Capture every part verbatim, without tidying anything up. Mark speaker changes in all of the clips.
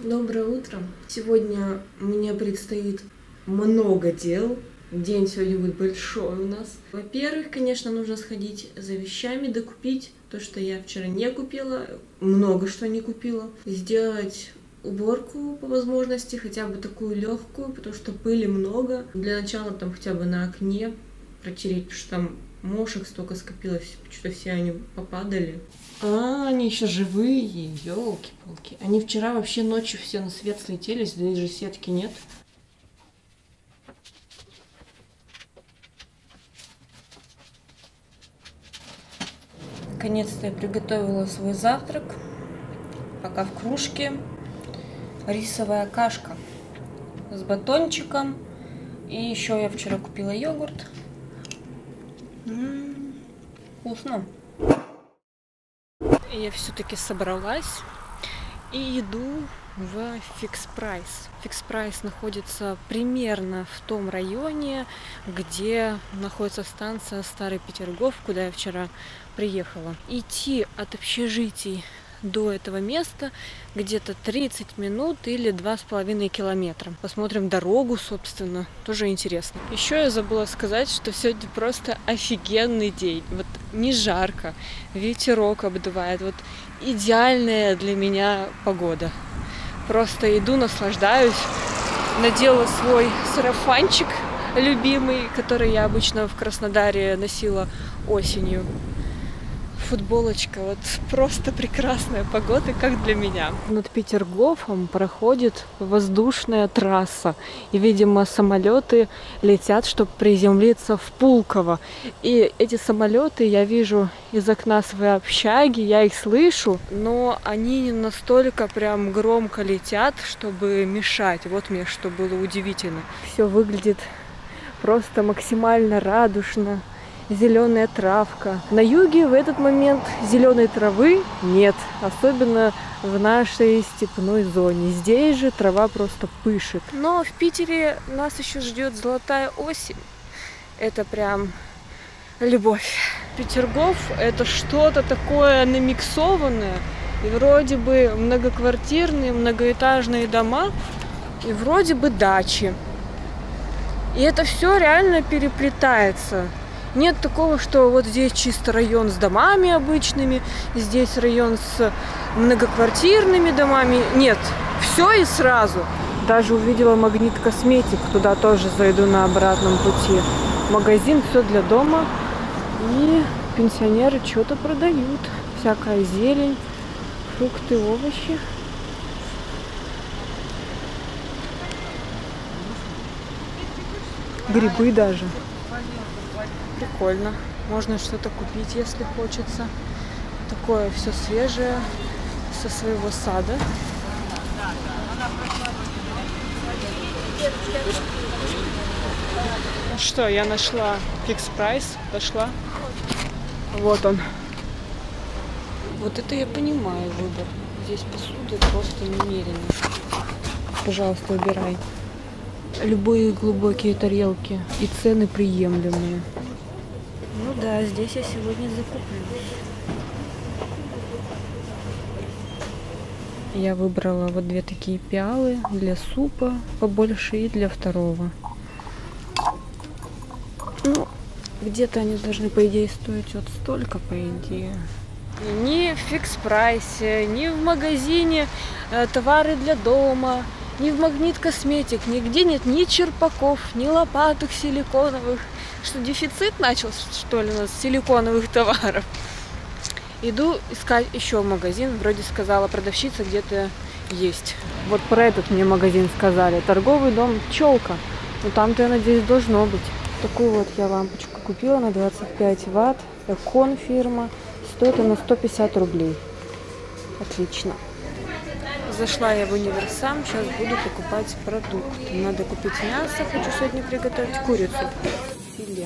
Speaker 1: Доброе утро. Сегодня мне предстоит много дел. День сегодня будет большой у нас. Во-первых, конечно, нужно сходить за вещами, докупить то, что я вчера не купила, много что не купила. Сделать уборку по возможности, хотя бы такую легкую, потому что пыли много. Для начала там хотя бы на окне протереть, потому что там мошек столько скопилось, что-то все они попадали. А, они еще живые, елки-палки. Они вчера вообще ночью все на свет слетелись, здесь же сетки нет. Наконец-то я приготовила свой завтрак. Пока в кружке рисовая кашка с батончиком. И еще я вчера купила йогурт. М-м, вкусно. Я все-таки собралась и иду в Fix Price. Fix Price находится примерно в том районе, где находится станция Старый Петергоф, куда я вчера приехала. Идти от общежитий до этого места где-то тридцать минут или два с половиной километра. Посмотрим дорогу, собственно, тоже интересно. Еще я забыла сказать, что сегодня просто офигенный день. Вот не жарко, ветерок обдувает. Вот идеальная для меня погода. Просто иду, наслаждаюсь. Надела свой сарафанчик любимый, который я обычно в Краснодаре носила осенью. Футболочка, вот просто прекрасная погода, как для меня. Над Петергофом проходит воздушная трасса, и, видимо, самолеты летят, чтобы приземлиться в Пулково. И эти самолеты я вижу из окна своей общаги, я их слышу, но они не настолько прям громко летят, чтобы мешать. Вот мне что было удивительно. Все выглядит просто максимально радужно. Зеленая травка. На юге в этот момент зеленой травы нет, особенно в нашей степной зоне. Здесь же трава просто пышет. Но в Питере нас еще ждет золотая осень. Это прям любовь. Петергоф — это что-то такое намиксованное. И вроде бы многоквартирные, многоэтажные дома, и вроде бы дачи. И это все реально переплетается. Нет такого, что вот здесь чисто район с домами обычными, здесь район с многоквартирными домами. Нет, все и сразу. Даже увидела Магнит Косметик, туда тоже зайду на обратном пути. Магазин, все для дома. И пенсионеры что-то продают. Всякая зелень, фрукты, овощи. Грибы даже. Прикольно. Можно что-то купить, если хочется. Такое все свежее, со своего сада. Ну что, я нашла Fix Price, дошла. Вот он. Вот это я понимаю выбор. Здесь посуды просто немерено. Пожалуйста, убирай. Любые глубокие тарелки и цены приемлемые. Ну да, здесь я сегодня закуплюсь. Я выбрала вот две такие пиалы для супа побольше и для второго. Ну, где-то они должны, по идее, стоить вот столько, по идее. Ни в Fix Price, ни в магазине э, товары для дома, ни в Магнит Косметик, нигде нет ни черпаков, ни лопаток силиконовых. Что, дефицит начался, что ли, у нас силиконовых товаров? Иду искать еще магазин. Вроде сказала продавщица, где-то есть. Вот про этот мне магазин сказали. Торговый дом «Пчелка». Ну там-то, я надеюсь, должно быть. Такую вот я лампочку купила на двадцать пять ватт. Экон фирма. Стоит она сто пятьдесят рублей. Отлично. Зашла я в Универсам. Сейчас буду покупать продукты. Надо купить мясо. Хочу сегодня приготовить курицу. Филе.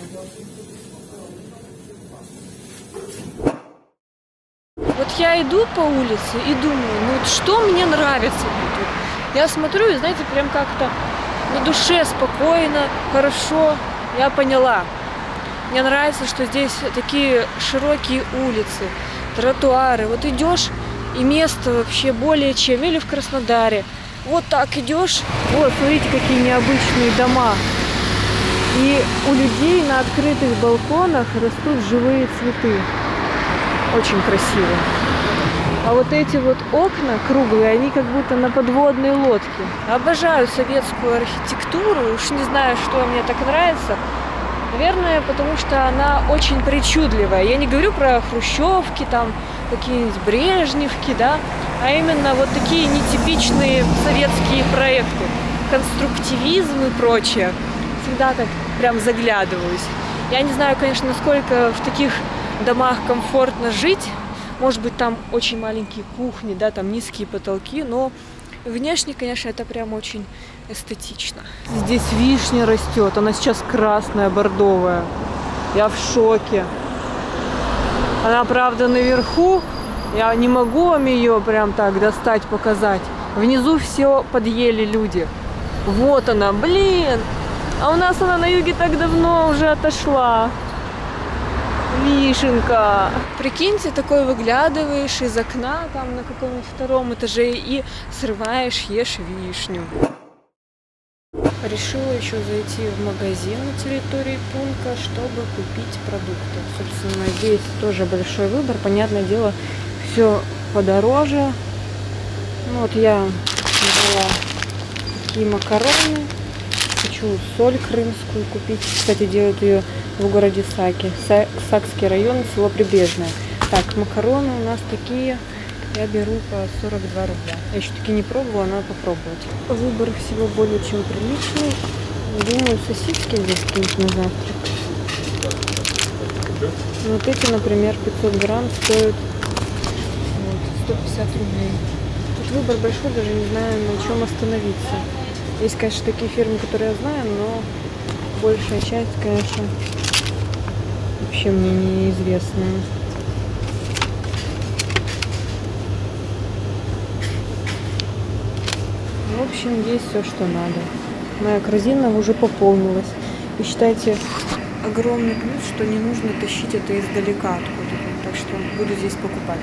Speaker 1: Вот я иду по улице и думаю, ну вот что мне нравится тут? Я смотрю и, знаете, прям как-то на душе спокойно, хорошо. Я поняла. Мне нравится, что здесь такие широкие улицы, тротуары. Вот идешь, и место вообще более чем. Или в Краснодаре. Вот так идешь. Вот, смотрите, какие необычные дома. И у людей на открытых балконах растут живые цветы. Очень красиво. А вот эти вот окна круглые, они как будто на подводной лодке. Обожаю советскую архитектуру. Уж не знаю, что мне так нравится. Наверное, потому что она очень причудливая. Я не говорю про хрущевки, там какие-нибудь брежневки, да, а именно вот такие нетипичные советские проекты. Конструктивизм и прочее. Всегда так прям заглядываюсь. Я не знаю, конечно, насколько в таких домах комфортно жить. Может быть, там очень маленькие кухни, да, там низкие потолки, но внешне, конечно, это прям очень эстетично. Здесь вишня растет, она сейчас красная, бордовая. Я в шоке. Она, правда, наверху. Я не могу вам ее прям так достать, показать. Внизу все подъели люди. Вот она, блин! А у нас она на юге так давно уже отошла. Вишенка. Прикиньте, такой выглядываешь из окна там на каком-нибудь втором этаже и срываешь, ешь вишню. Решила еще зайти в магазин на территории Пунка, чтобы купить продукты. Собственно, здесь тоже большой выбор. Понятное дело, все подороже. Ну, вот я взяла такие макароны. Хочу соль крымскую купить. Кстати, делают ее в городе Саки. Сакский район, село Прибрежное. Так, макароны у нас такие. Я беру по сорок два рубля. Я еще таки не пробовала, надо попробовать. Выбор всего более чем приличный. Думаю, сосиски здесь какие-нибудь на завтрак. Вот эти, например, пятьсот грамм стоят вот, сто пятьдесят рублей. Тут выбор большой, даже не знаю, на чем остановиться. Есть, конечно, такие фирмы, которые я знаю, но большая часть, конечно, вообще мне неизвестная. В общем, есть все, что надо. Моя корзина уже пополнилась. И считайте, огромный плюс, что не нужно тащить это издалека откуда-то. Так что буду здесь покупать.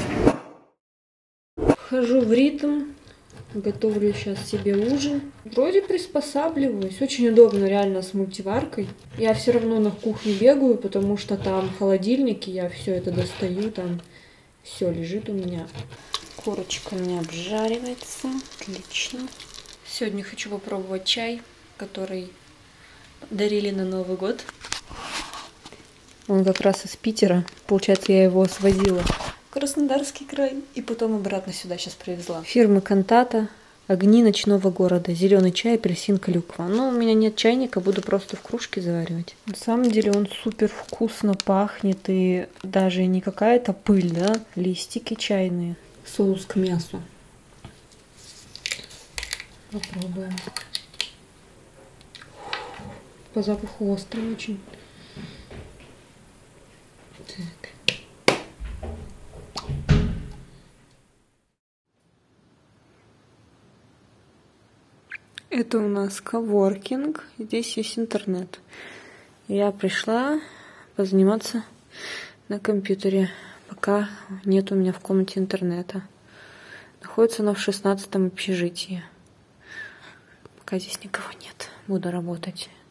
Speaker 1: Хожу в ритм. Готовлю сейчас себе ужин. Вроде приспосабливаюсь. Очень удобно реально с мультиваркой. Я все равно на кухне бегаю, потому что там холодильники. Я все это достаю. Там все лежит у меня. Корочка у меня обжаривается. Отлично. Сегодня хочу попробовать чай, который дарили на Новый год. Он как раз из Питера. Получается, я его свозила в Краснодарский край и потом обратно сюда сейчас привезла. Фирмы Кантата. Огни ночного города. Зеленый чай, апельсин, клюква. Но у меня нет чайника, буду просто в кружке заваривать. На самом деле он супер вкусно пахнет. И даже не какая-то пыль, да? Листики чайные. Соус к мясу. Попробуем. По запаху острый очень. Так. Это у нас коворкинг. Здесь есть интернет. Я пришла позаниматься на компьютере, пока нет у меня в комнате интернета. Находится она в шестнадцатом общежитии. Пока здесь никого нет, буду работать.